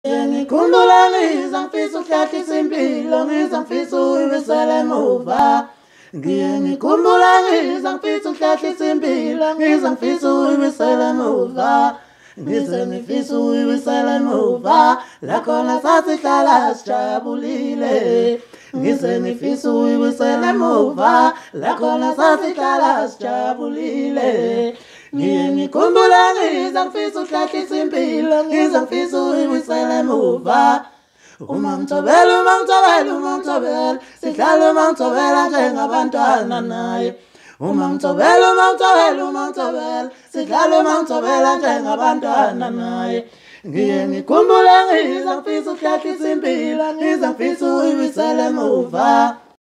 Ngikhumbula ngiza ngifisa ukuhlahlisa impilo, ngiza ngifisa uyibuyisela emuva. Ngikhumbula ngiza ngifisa ukuhlahlisa impilo, ngiza ngifisa uyibuyisela emuva. Ngize ngifisa uyibuyisela emuva, la khona sasihlala sijabulile. Ngize ngifisa uyibuyisela emuva, la khona sasihlala sijabulile. Ngikhumbula ngiza ngifisa ukuhlahlisa impilo, ngiza ngifisa uyibuyisela emuva. Uma ngithobela, sihlala njengabantwana naye. Uma ngithobela, sihlala njengabantwana naye. Ngikhumbula ngiza ngifisa ukuhlahlisa impilo, ngiza ngifisa uyibuyisela emuva.